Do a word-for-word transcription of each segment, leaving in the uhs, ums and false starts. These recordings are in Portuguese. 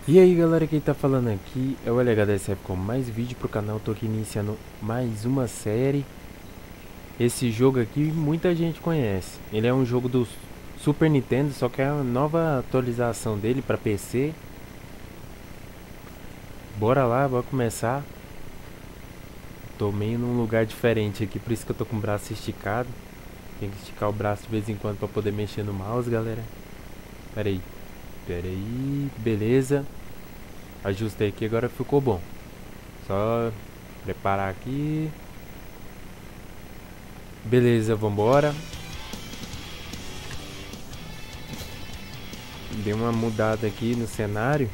E aí galera, quem tá falando aqui é o L H D S F com mais vídeo pro canal. Tô aqui iniciando mais uma série. Esse jogo aqui muita gente conhece. Ele é um jogo do Super Nintendo, só que é uma nova atualização dele pra P C. Bora lá, bora começar. Tô meio num lugar diferente aqui, por isso que eu tô com o braço esticado. Tem que esticar o braço de vez em quando pra poder mexer no mouse, galera. Pera aí. Pera aí, beleza. Ajustei aqui, agora ficou bom. Só preparar aqui. Beleza, vambora. Dei uma mudada aqui no cenário.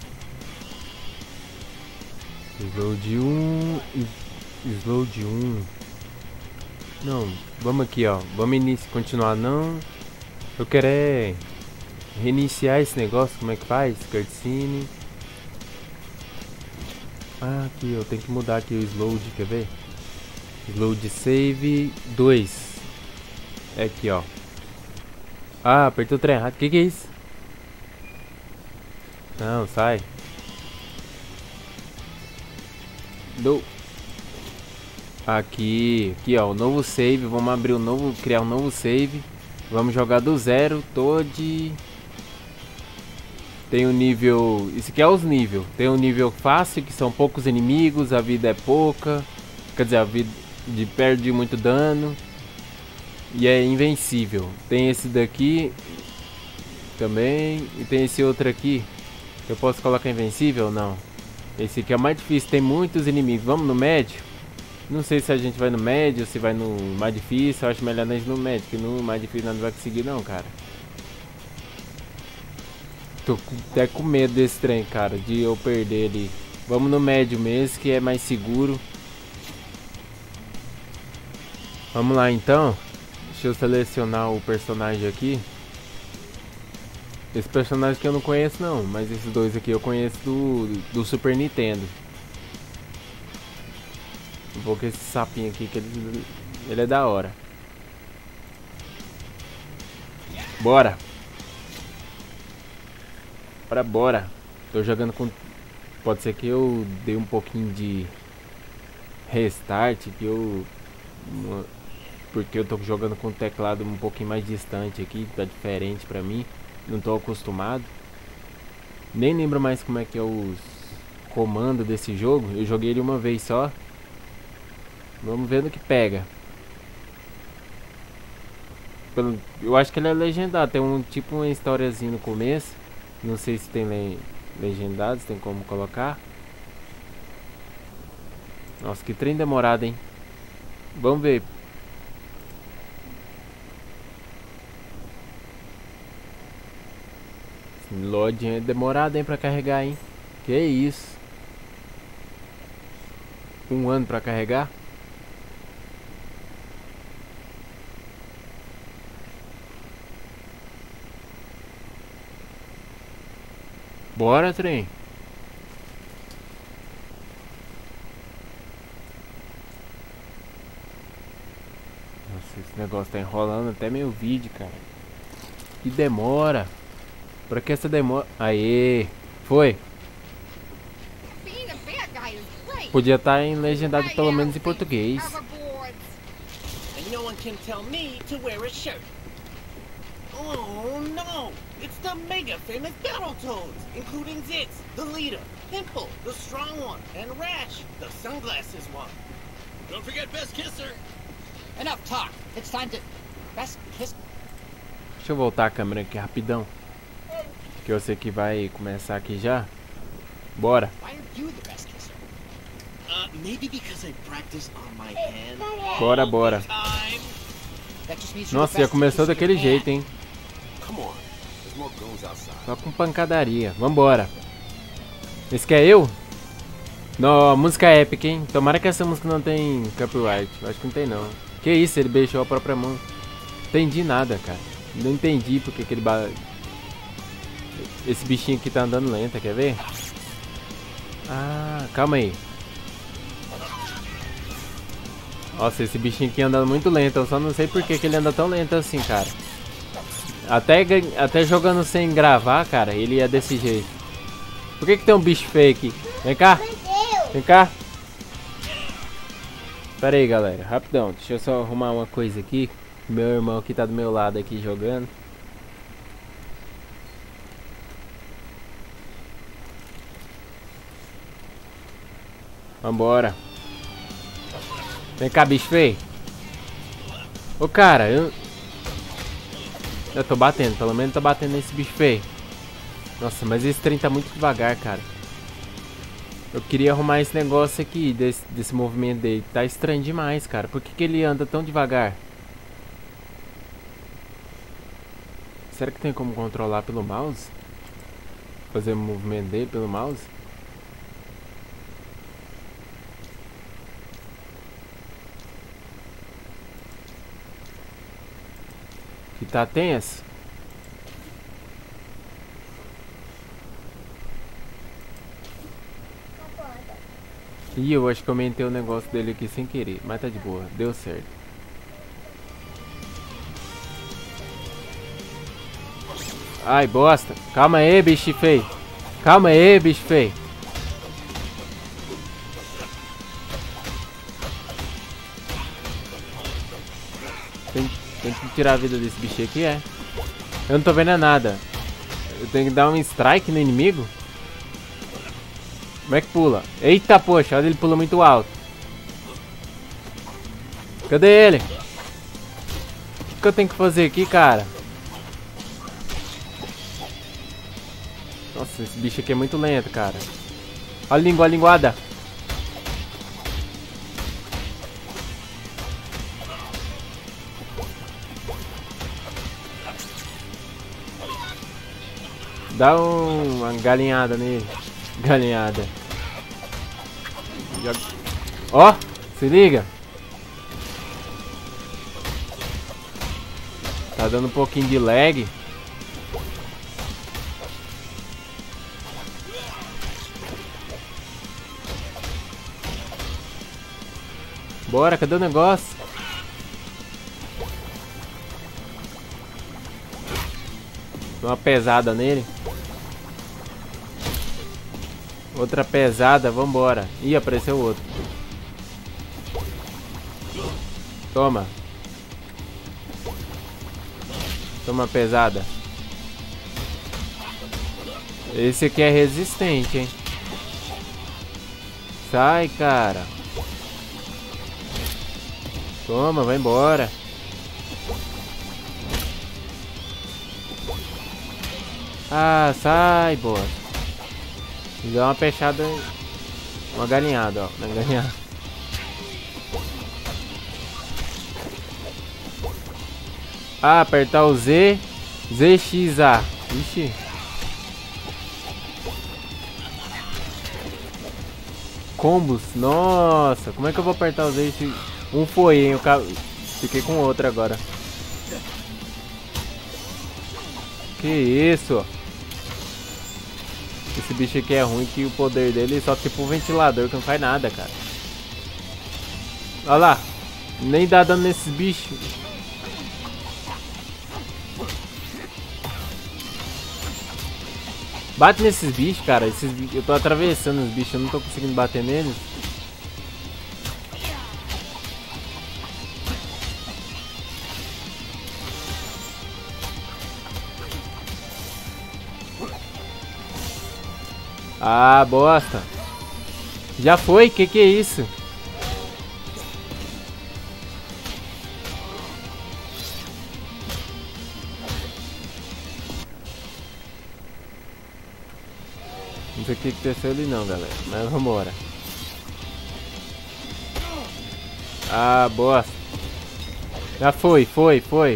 Slow de um. Slow de um. Não, vamos aqui, ó. Vamos iniciar, continuar não. Eu quero é reiniciar esse negócio, como é que faz? Cutscene. Ah, aqui, eu tenho que mudar aqui o slow de, quer ver? Slow de save dois. É aqui, ó. Ah, apertei o trem errado. Que que é isso? Não, sai. Do. Aqui, aqui, ó, o novo save. Vamos abrir o novo, criar um novo save. Vamos jogar do zero, tô de... Tem o nível... Isso aqui é os níveis. Tem o nível fácil, que são poucos inimigos, a vida é pouca. Quer dizer, a vida de perde muito dano. E é invencível. Tem esse daqui também. E tem esse outro aqui. Eu posso colocar invencível ou não? Esse aqui é o mais difícil, tem muitos inimigos. Vamos no médio? Não sei se a gente vai no médio ou se vai no mais difícil. Eu acho melhor nós ir no médio, porque no mais difícil nós não vai conseguir não, cara. Tô até com medo desse trem, cara, de eu perder ele. Vamos no médio mesmo, que é mais seguro. Vamos lá então. Deixa eu selecionar o personagem aqui. Esse personagem que eu não conheço não, mas esses dois aqui eu conheço do, do Super Nintendo. Vou com esse sapinho aqui, que ele, ele é da hora. Bora! Bora, bora! Tô jogando com... Pode ser que eu dei um pouquinho de restart, que eu... Porque eu tô jogando com o teclado um pouquinho mais distante aqui, tá diferente pra mim. Não tô acostumado. Nem lembro mais como é que é os comandos desse jogo. Eu joguei ele uma vez só. Vamos ver no que pega. Eu acho que ele é legendado. Tem um tipo uma historiazinha no começo. Não sei se tem le legendado, se tem como colocar. Nossa, que trem demorado, hein? Vamos ver. Loading é demorado, hein, pra carregar, hein? Que isso? Um ano pra carregar? Bora, trem. Nossa, esse negócio tá enrolando até meu vídeo, cara. Que demora. Pra que essa demora? Aê, foi. Podia estar em legendado pelo menos em português. Oh no! It's the mega famous Battletoads, including Zitz, the leader, Pimple, the strong one, and Rash, the sunglasses one. Don't forget Best Kisser. Enough talk. It's time to best kiss. Deixa eu voltar a câmera aqui rapidão. Que eu sei que vai começar aqui já. Bora. Why are you the best kisser? Uh, maybe because I practice on my hand. Bora, bora. That just means you're Nossa, the já best começou kisser daquele you jeito, can. hein? Come on. There's more girls outside. Só com pancadaria. Vambora. Esse que é eu? Não, música épica, hein? Tomara que essa música não tem copyright. Eu acho que não tem, não. Que isso, ele beijou a própria mão. Entendi nada, cara. Não entendi porque aquele ba... Esse bichinho aqui tá andando lento, quer ver? Ah, calma aí. Nossa, esse bichinho aqui anda muito lento. Eu só não sei por que que ele anda tão lento assim, cara. Até, até jogando sem gravar, cara, ele é desse jeito. Por que que tem um bicho feio aqui? Vem cá. Vem cá. Pera aí, galera. Rapidão. Deixa eu só arrumar uma coisa aqui. Meu irmão aqui tá do meu lado aqui jogando. Vambora. Vem cá, bicho feio. Ô, cara, eu... Eu tô batendo, pelo menos tô batendo nesse bicho feio. Nossa, mas esse trem tá muito devagar, cara. Eu queria arrumar esse negócio aqui, desse, desse movimento dele. Tá estranho demais, cara. Por que que ele anda tão devagar? Será que tem como controlar pelo mouse? Fazer o movimento dele pelo mouse? Que tá tenso? Ih, eu acho que eu aumentei o negócio dele aqui sem querer. Mas tá de boa, deu certo. Ai, bosta. Calma aí, bicho feio. Calma aí, bicho feio. Tem, tem que tirar a vida desse bicho aqui, é? Eu não tô vendo nada. Eu tenho que dar um strike no inimigo? Como é que pula? Eita, poxa, olha, ele pula muito alto. Cadê ele? O que eu tenho que fazer aqui, cara? Nossa, esse bicho aqui é muito lento, cara. Olha a língua, a linguada. Dá um, uma galinhada nele. Galinhada. Ó, oh, se liga. Tá dando um pouquinho de lag. Bora, cadê o negócio? Dá uma pesada nele. Outra pesada, vambora. Ih, apareceu outro. Toma. Toma pesada. Esse aqui é resistente, hein? Sai, cara. Toma, vai embora. Ah, sai, boa. Dá uma peixada, uma galinhada, ó, na galinhada. Ah, apertar o Z, Z X A. Ixi. Combos, nossa, como é que eu vou apertar o Z X? Um foi, hein, eu fiquei com outro agora. Que isso? Esse bicho aqui é ruim, que o poder dele é só tipo um ventilador que não faz nada, cara. Olha lá. Nem dá dano nesses bichos. Bate nesses bichos, cara. Esses bichos, eu tô atravessando os bichos, eu não tô conseguindo bater neles. Ah, bosta. Já foi? Que que é isso? Não sei o que aconteceu ali não, galera. Mas vamos embora. Ah, bosta. Já foi, foi, foi.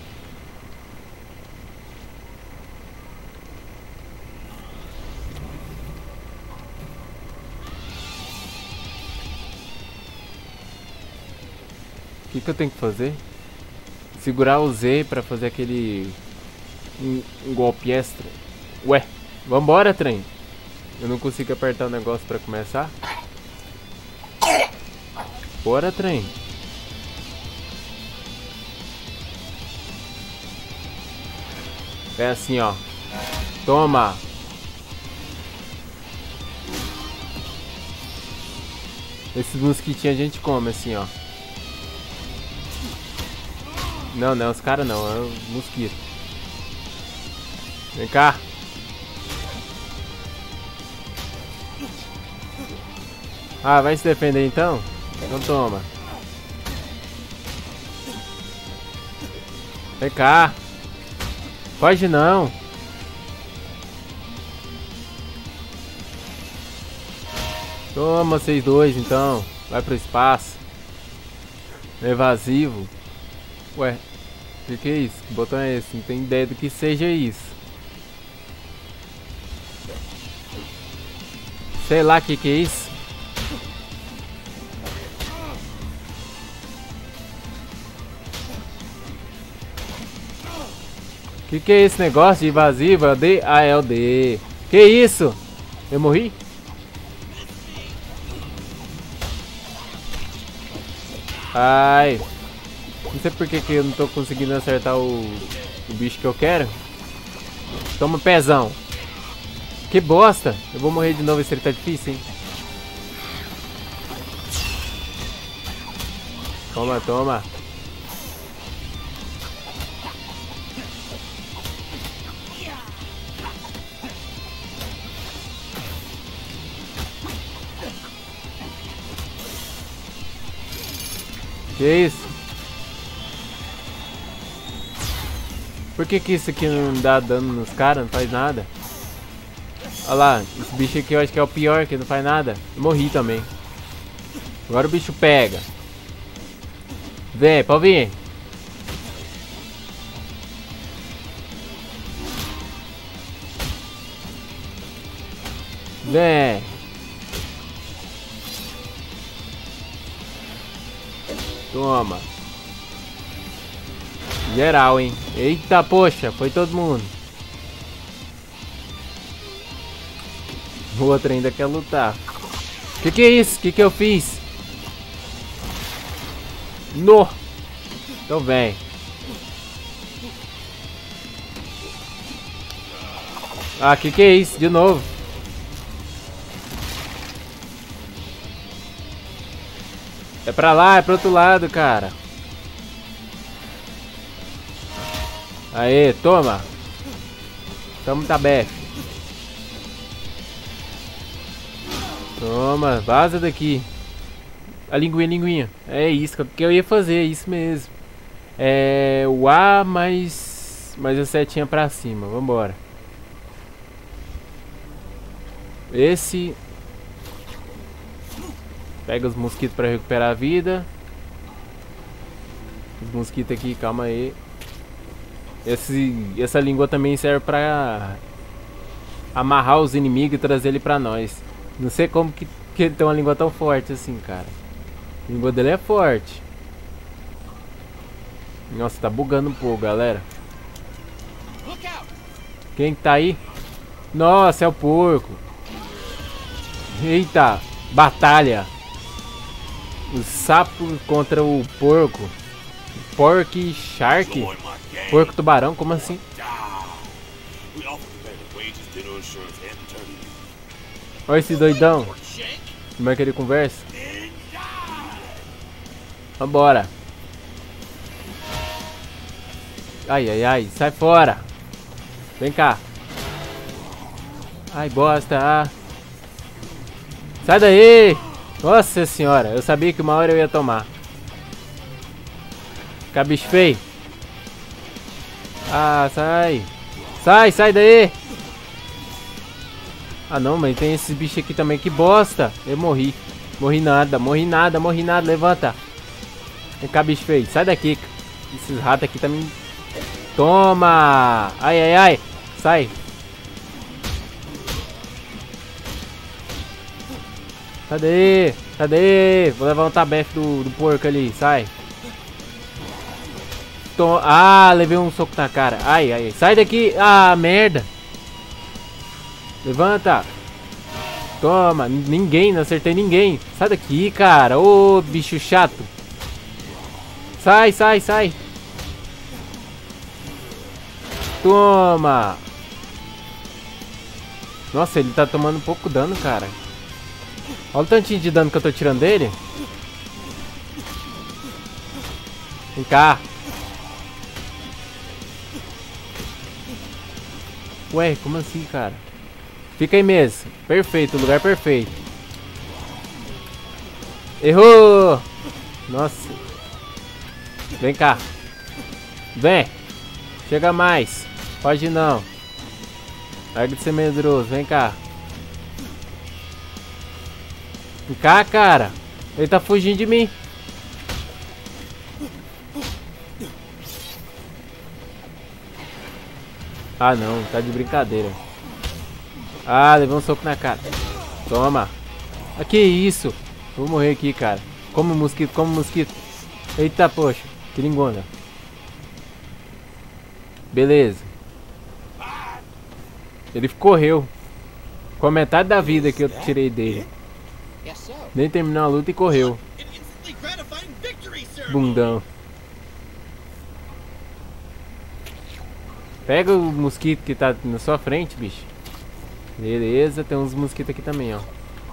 O que que eu tenho que fazer? Segurar o Z pra fazer aquele... Um, um golpe extra. Ué, vambora, trem. Eu não consigo apertar o negócio pra começar. Bora, trem. É assim, ó. Toma. Esses mosquitinhos a gente come assim, ó. Não, não, os caras não, é o mosquito. Vem cá. Ah, vai se defender então? Então toma. Vem cá. Pode não. Toma vocês dois então. Vai pro espaço. Evasivo. Ué, o que, que é isso? Que botão é esse? Não tem ideia do que seja isso. Sei lá o que, que é isso. O que, que é esse negócio de invasivo? É o D? Ah, é o D. Que isso? Eu morri? Ai. Não sei por que, que eu não tô conseguindo acertar o, o bicho que eu quero. Toma pezão. Que bosta. Eu vou morrer de novo se ele tá difícil, hein. Toma, toma. Que isso? Por que que isso aqui não dá dano nos caras? Não faz nada? Olha lá, esse bicho aqui eu acho que é o pior, que não faz nada. Eu morri também. Agora o bicho pega. Vem, pode vir. Vem. Toma. Geral, hein? Eita, poxa, foi todo mundo. O outro ainda quer lutar. Que que é isso? Que que eu fiz? No. Então vem. Ah, que que é isso? De novo. É pra lá, é pro outro lado, cara. Aê, toma. Tamo tabef. Toma, vaza daqui. A linguinha, linguinha. É isso que eu ia fazer, é isso mesmo. É o A mais, mais a setinha pra cima. Vambora. Esse. Pega os mosquitos pra recuperar a vida. Os mosquitos aqui, calma aí. Esse, essa língua também serve pra amarrar os inimigos e trazer ele pra nós. Não sei como que, que ele tem uma língua tão forte assim, cara. A língua dele é forte. Nossa, tá bugando um pouco, galera. Quem tá aí? Nossa, é o porco. Eita, batalha. O sapo contra o porco. Pork Shark? Porco tubarão? Como assim? Olha esse doidão. Como é que ele conversa? Vambora. Ai, ai, ai. Sai fora. Vem cá. Ai, bosta. Sai daí. Nossa senhora. Eu sabia que uma hora eu ia tomar. Fica bicho feio. Ah, sai. Sai, sai daí. Ah não, mas tem esses bichos aqui também. Que bosta. Eu morri. Morri nada, morri nada, morri nada. Levanta. Vem cá, bicho feio. Sai daqui. Esses ratos aqui também. Toma. Ai, ai, ai. Sai. Cadê? Cadê? Vou levar um tabefe do, do porco ali. Sai. Tom... Ah, levei um soco na cara. Ai, ai, ai. Sai daqui. Ah, merda. Levanta. Toma. Ninguém, não acertei ninguém. Sai daqui, cara. Ô, bicho chato. Sai, sai, sai. Toma. Nossa, ele tá tomando um pouco dano, cara. Olha o tantinho de dano que eu tô tirando dele. Vem cá. Ué, como assim, cara? Fica aí mesmo. Perfeito, lugar perfeito. Errou! Nossa. Vem cá. Vem. Chega mais. Pode não. Larga de ser medroso. Vem cá. Vem cá, cara. Ele tá fugindo de mim. Ah, não. Tá de brincadeira. Ah, levou um soco na cara. Toma. Ah, que isso? Vou morrer aqui, cara. Como mosquito, como mosquito. Eita, poxa. Queringona. Beleza. Ele correu. Com a metade da vida que eu tirei dele. Nem terminou a luta e correu. Bundão. Pega o mosquito que tá na sua frente, bicho. Beleza, tem uns mosquitos aqui também, ó.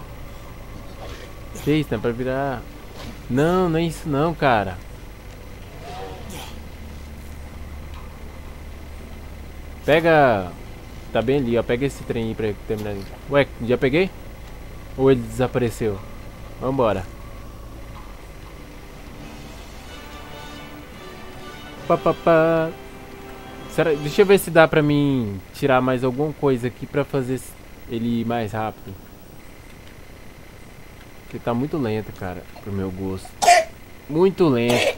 Que isso, não é pra virar... Não, não é isso não, cara. Pega... Tá bem ali, ó. Pega esse trem aí pra terminar. Ué, já peguei? Ou ele desapareceu? Vambora. Pá, pá, pá. Será... Deixa eu ver se dá pra mim tirar mais alguma coisa aqui pra fazer ele ir mais rápido. Porque tá muito lento, cara, pro meu gosto. Muito lento.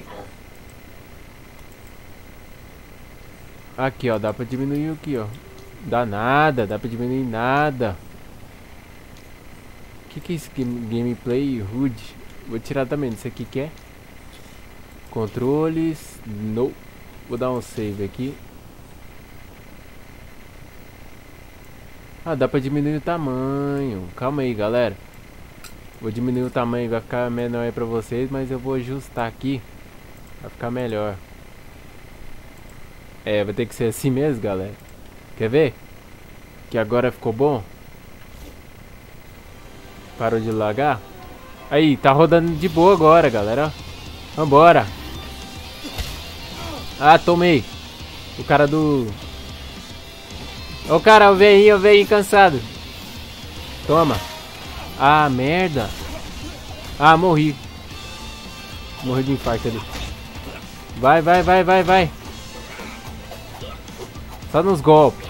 Aqui, ó, dá pra diminuir aqui, ó. Dá nada, dá pra diminuir nada. O que que é esse game, gameplay rude? Vou tirar também, isso aqui que é controles. No. Vou dar um save aqui. Ah, dá pra diminuir o tamanho. Calma aí, galera. Vou diminuir o tamanho, vai ficar menor aí pra vocês, mas eu vou ajustar aqui vai ficar melhor. É, vai ter que ser assim mesmo, galera. Quer ver? Que agora ficou bom. Parou de lagar. Aí, tá rodando de boa agora, galera. Vambora. Ah, tomei. O cara do... Ô, cara, o velhinho, o velhinho cansado. Toma. Ah, merda. Ah, morri. Morri de infarto ali. Vai, vai, vai, vai, vai. Só nos golpes.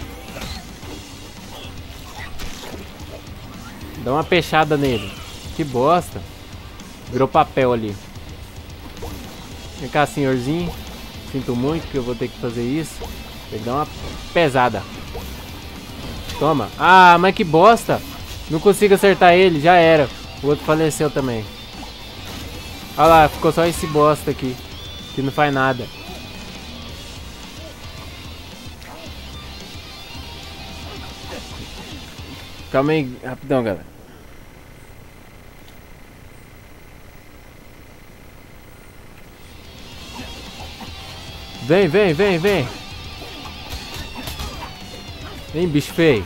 Dá uma peixada nele. Que bosta. Virou papel ali. Vem cá, senhorzinho. Sinto muito que eu vou ter que fazer isso. Tem que dar uma pesada. Toma. Ah, mas que bosta. Não consigo acertar ele. Já era. O outro faleceu também. Olha lá, ficou só esse bosta aqui. Que não faz nada. Calma aí, rapidão, galera. Vem, vem, vem, vem. Vem, bicho feio.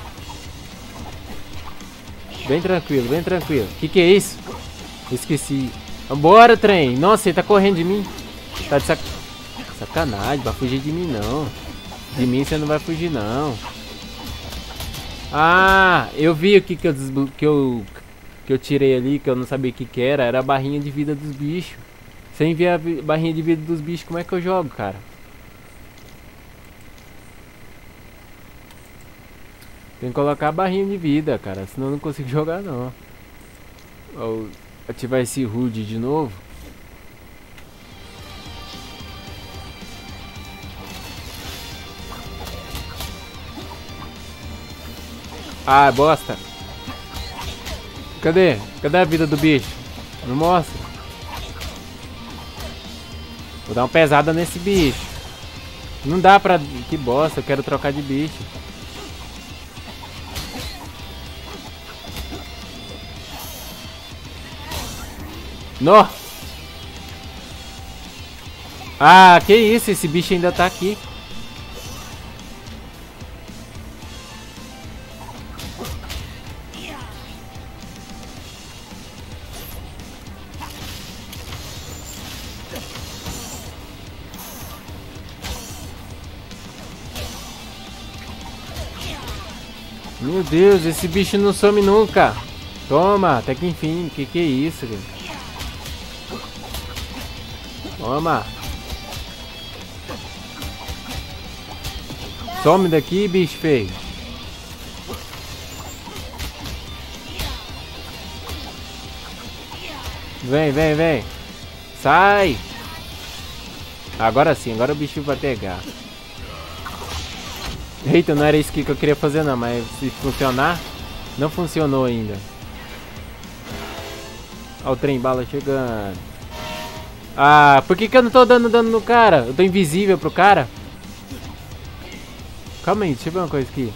Bem tranquilo, bem tranquilo. Que que é isso? Esqueci. Vambora, trem. Nossa, ele tá correndo de mim. Tá de sac... sacanagem, vai fugir de mim não. De mim você não vai fugir não. Ah, eu vi o que que eu, desblo... que eu que eu tirei ali, que eu não sabia o que que era. Era a barrinha de vida dos bichos. Sem ver a barrinha de vida dos bichos, como é que eu jogo, cara? Tem que colocar a barrinha de vida, cara. Senão eu não consigo jogar, não. Vou ativar esse H U D de novo. Ah, bosta. Cadê? Cadê a vida do bicho? Não mostra. Vou dar uma pesada nesse bicho. Não dá pra... Que bosta, eu quero trocar de bicho. Nó! Ah, que isso, esse bicho ainda tá aqui. Meu Deus, esse bicho não some nunca. Toma, até que enfim. Que que é isso, cara? Toma. Some daqui, bicho feio. Vem, vem, vem. Sai. Agora sim, agora o bicho vai pegar. Eita, não era isso que eu queria fazer não, mas se funcionar, não funcionou ainda. Olha o trem bala chegando. Ah, por que que eu não tô dando dano no cara? Eu tô invisível pro cara. Calma aí, deixa eu ver uma coisa aqui.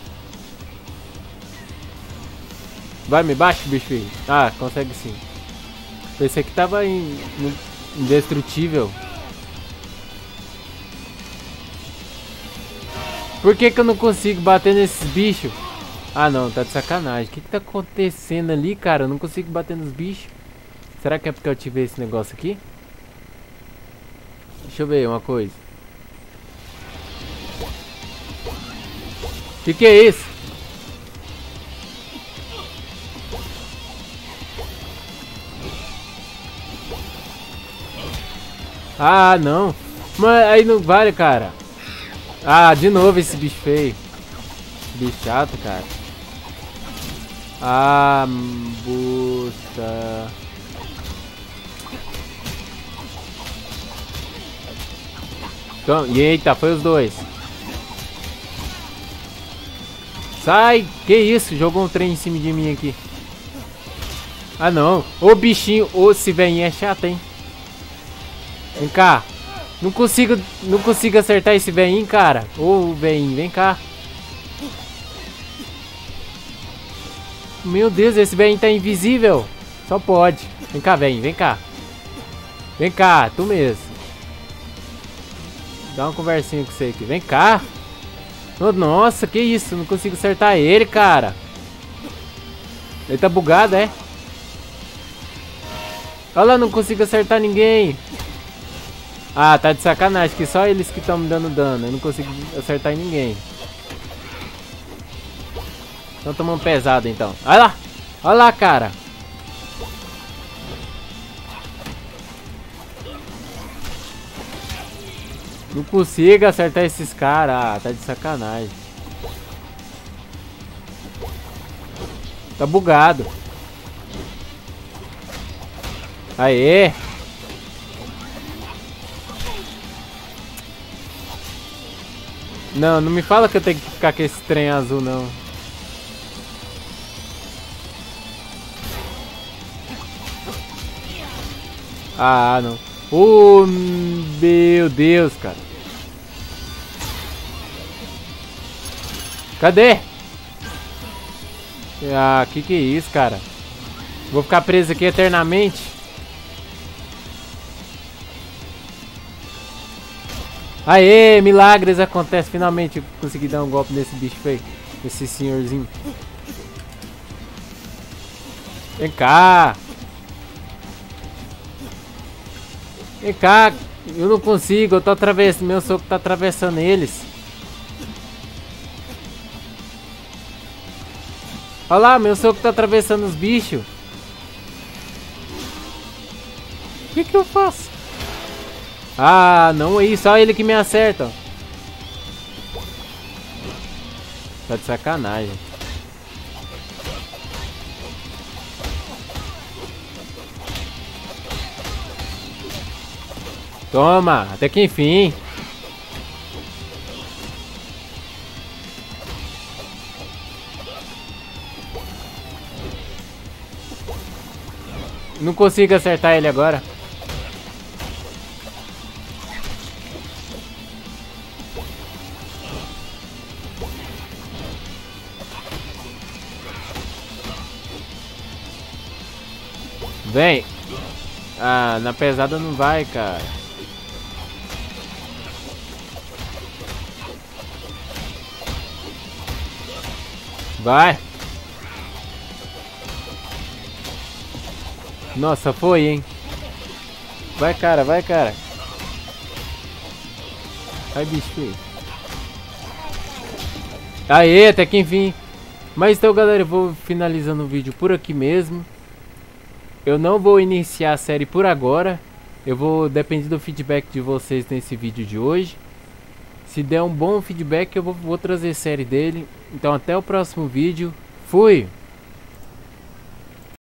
Vai, me baixa, bicho feio. Ah, consegue sim. Pensei que tava in, indestrutível. Por que que eu não consigo bater nesses bichos? Ah não, tá de sacanagem. O que que tá acontecendo ali, cara? Eu não consigo bater nos bichos. Será que é porque eu ativei esse negócio aqui? Deixa eu ver uma coisa. O que que é isso? Ah, não. Mas aí não vale, cara. Ah, de novo esse bicho feio. Bicho chato, cara. Ah, busta. Então, eita, foi os dois. Sai! Que isso? Jogou um trem em cima de mim aqui. Ah, não. Ô bichinho, ô esse velhinho é chato, hein? Vem cá. Não consigo, não consigo acertar esse velhinho, cara. Ô velhinho, vem cá. Meu Deus, esse velhinho tá invisível. Só pode. Vem cá, velhinho, vem cá. Vem cá, tu mesmo. Dá uma conversinha com você aqui. Vem cá. Oh, nossa, que isso? Não consigo acertar ele, cara. Ele tá bugado, é? Olha lá, não consigo acertar ninguém. Ah, tá de sacanagem, que só eles que estão me dando dano. Eu não consigo acertar em ninguém. Então tomando pesado, então. Olha lá. Olha lá, cara. Não consigo acertar esses caras. Ah, tá de sacanagem. Tá bugado. Aê. Não, não me fala que eu tenho que ficar com esse trem azul, não. Ah, não. Oh, meu Deus, cara. Cadê? Ah, que que é isso, cara? Vou ficar preso aqui eternamente. Aê, milagres acontecem. Finalmente eu consegui dar um golpe nesse bicho feio. Esse senhorzinho. Vem cá. Vem cá. Eu não consigo. Eu tô atravessando. Meu soco tá atravessando eles. Olha lá, meu soco tá atravessando os bichos. O que que eu faço? Ah, não é isso. Só ele que me acerta. Tá de sacanagem. Toma, até que enfim. Não consigo acertar ele agora. Vem. Ah, na pesada não vai, cara. Vai. Nossa, foi, hein? Vai, cara, vai, cara. Vai, bicho. Aê, até que enfim. Mas então, galera, eu vou finalizando o vídeo por aqui mesmo. Eu não vou iniciar a série por agora. Eu vou depender do feedback de vocês nesse vídeo de hoje. Se der um bom feedback, eu vou, vou trazer série dele. Então até o próximo vídeo. Fui!